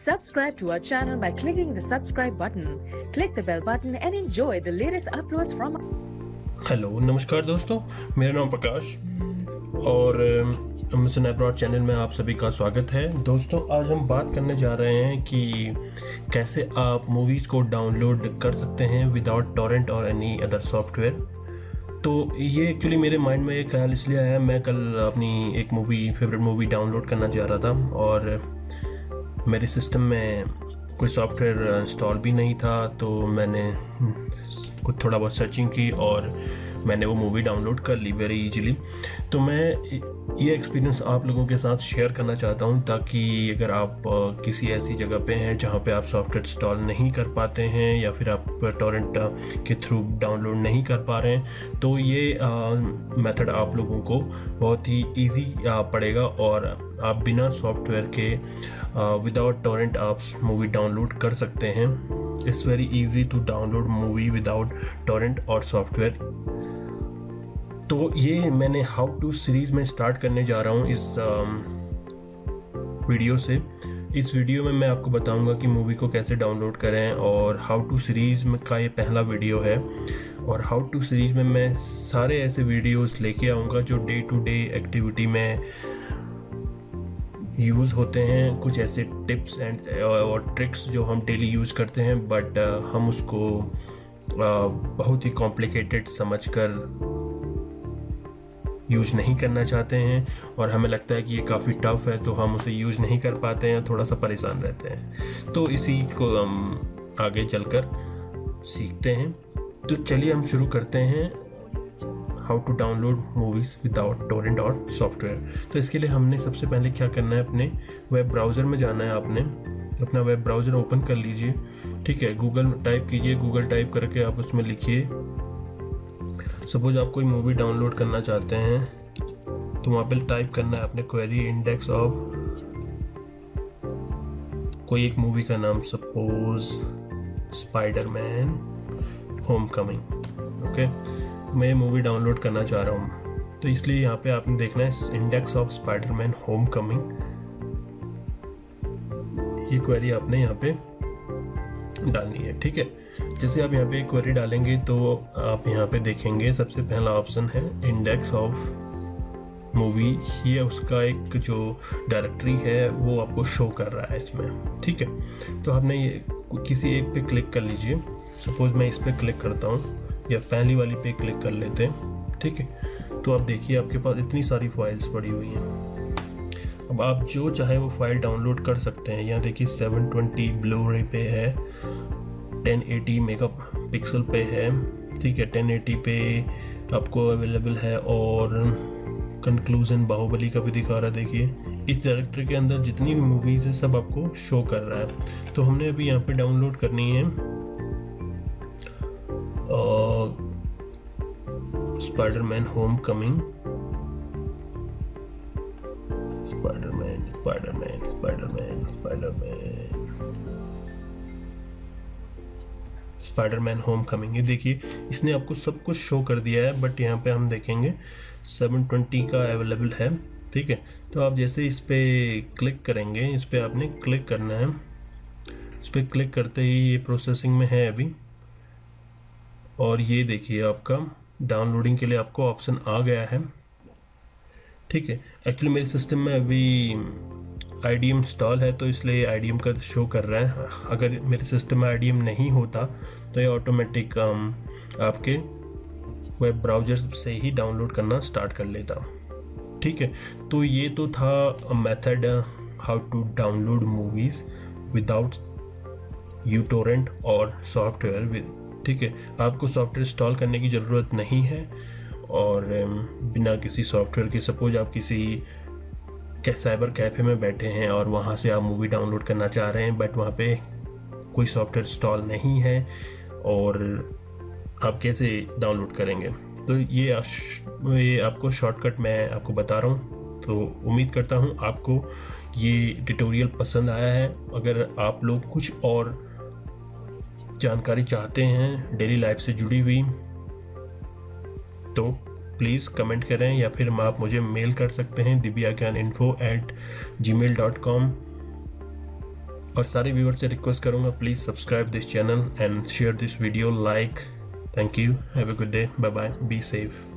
Subscribe to our channel by clicking the subscribe button. Click the bell button and enjoy the latest uploads from. Hello नमस्कार दोस्तों, मेरा नाम प्रकाश और Amazon abroad channel में आप सभी का स्वागत है। दोस्तों आज हम बात करने जा रहे हैं कि कैसे आप मूवीज़ को डाउनलोड कर सकते हैं विदाउट टॉरेंट और एनी अदर सॉफ्टवेयर। तो ये एक्चुअली मेरे माइंड में एक ख्याल इसलिए आया, मैं कल अपनी एक फेवरेट मूवी डाउनलोड करना चाह रहा था और मेरे सिस्टम में कोई सॉफ्टवेयर इंस्टॉल भी नहीं था, तो मैंने कुछ थोड़ा बहुत सर्चिंग की और मैंने वो मूवी डाउनलोड कर ली वेरी इजीली। तो मैं ये एक्सपीरियंस आप लोगों के साथ शेयर करना चाहता हूँ, ताकि अगर आप किसी ऐसी जगह पे हैं जहाँ पे आप सॉफ्टवेयर इंस्टॉल नहीं कर पाते हैं या फिर आप टॉरेंट के थ्रू डाउनलोड नहीं कर पा रहे हैं, तो ये मेथड आप लोगों को बहुत ही इजी पड़ेगा और आप बिना सॉफ्टवेयर के विदाउट टॉरेंट आप मूवी डाउनलोड कर सकते हैं। It's very easy to download movie without torrent और सॉफ्टवेयर। तो ये मैंने हाउ टू सीरीज़ में स्टार्ट करने जा रहा हूँ इस वीडियो से। इस वीडियो में मैं आपको बताऊंगा कि मूवी को कैसे डाउनलोड करें, और हाउ टू सीरीज़ में का ये पहला वीडियो है। और हाउ टू सीरीज़ में मैं सारे ऐसे वीडियोस लेके आऊँगा जो डे टू डे एक्टिविटी में यूज़ होते हैं, कुछ ऐसे टिप्स एंड और ट्रिक्स जो हम डेली यूज़ करते हैं, बट हम उसको बहुत ही कॉम्प्लिकेटेड समझकर यूज़ नहीं करना चाहते हैं, और हमें लगता है कि ये काफ़ी टफ है तो हम उसे यूज़ नहीं कर पाते हैं, थोड़ा सा परेशान रहते हैं। तो इसी को हम आगे चलकर सीखते हैं। तो चलिए हम शुरू करते हैं how to download movies without torrent और सॉफ्टवेयर। तो इसके लिए हमने सबसे पहले क्या करना है, अपने वेब ब्राउज़र में जाना है। आपने अपना वेब ब्राउज़र ओपन कर लीजिए, ठीक है। गूगल टाइप कीजिए, गूगल टाइप करके आप उसमें लिखिए, सपोज आप कोई मूवी डाउनलोड करना चाहते हैं तो वहाँ पे टाइप करना है अपने क्वेरी इंडेक्स ऑफ कोई एक मूवी का नाम, सपोज स्पाइडरमैन होमकमिंग। ओके, मैं ये मूवी डाउनलोड करना चाह रहा हूँ, तो इसलिए यहाँ पे आपने देखना है इंडेक्स ऑफ स्पाइडरमैन होमकमिंग। ये क्वेरी आपने यहाँ पे डालनी है, ठीक है। जैसे आप यहाँ पे क्वेरी डालेंगे तो आप यहाँ पे देखेंगे सबसे पहला ऑप्शन है इंडेक्स ऑफ मूवी। ये उसका एक जो डायरेक्टरी है वो आपको शो कर रहा है इसमें, ठीक है। तो आपने ये किसी एक पे क्लिक कर लीजिए। सपोज मैं इस पे क्लिक करता हूँ या पहली वाली पे क्लिक कर लेते हैं, ठीक है। तो आप देखिए आपके पास इतनी सारी फाइल्स पड़ी हुई हैं। अब आप जो चाहे वो फाइल डाउनलोड कर सकते हैं। यहाँ देखिए 720 ब्लू-रे पे है, 1080 मेगा पिक्सल पे है, ठीक है। 1080 पे आपको अवेलेबल है, और कंक्लूजन बाहुबली का भी दिखा रहा है। देखिए इस डायरेक्टरी के अंदर जितनी भी मूवीज़ है सब आपको शो कर रहा है। तो हमने अभी यहाँ पे डाउनलोड करनी है Spiderman Homecoming. Spiderman Spiderman Spiderman Spiderman Spiderman Homecoming. ये देखिए इसने आपको सब कुछ शो कर दिया है, बट यहाँ पे हम देखेंगे 720 का अवेलेबल है, ठीक है। तो आप जैसे इस पे क्लिक करेंगे, इस पे आपने क्लिक करना है। इस पे क्लिक करते ही ये प्रोसेसिंग में है अभी, और ये देखिए आपका डाउनलोडिंग के लिए आपको ऑप्शन आ गया है, ठीक है। एक्चुअली मेरे सिस्टम में अभी IDM इंस्टॉल है, तो इसलिए IDM का शो कर रहा है। अगर मेरे सिस्टम में IDM नहीं होता तो ये ऑटोमेटिक आपके वेब ब्राउज़र से ही डाउनलोड करना स्टार्ट कर लेता, ठीक है। तो ये तो था method how to download movies without uTorrent और सॉफ्टवेयर, ठीक है। आपको सॉफ्टवेयर इंस्टॉल करने की ज़रूरत नहीं है, और बिना किसी सॉफ्टवेयर के, सपोज आप किसी साइबर कैफ़े में बैठे हैं और वहाँ से आप मूवी डाउनलोड करना चाह रहे हैं, बट वहाँ पे कोई सॉफ्टवेयर इंस्टॉल नहीं है, और आप कैसे डाउनलोड करेंगे। तो ये आपको शॉर्टकट मैं आपको बता रहा हूँ। तो उम्मीद करता हूँ आपको ये ट्यूटोरियल पसंद आया है। अगर आप लोग कुछ और जानकारी चाहते हैं डेली लाइफ से जुड़ी हुई, तो प्लीज़ कमेंट करें, या फिर आप मुझे मेल कर सकते हैं dibyagyaninfo@gmail.com। और सारे व्यूअर से रिक्वेस्ट करूँगा, please subscribe this channel and share this video, like. Thank you, have a good day, bye bye, be safe.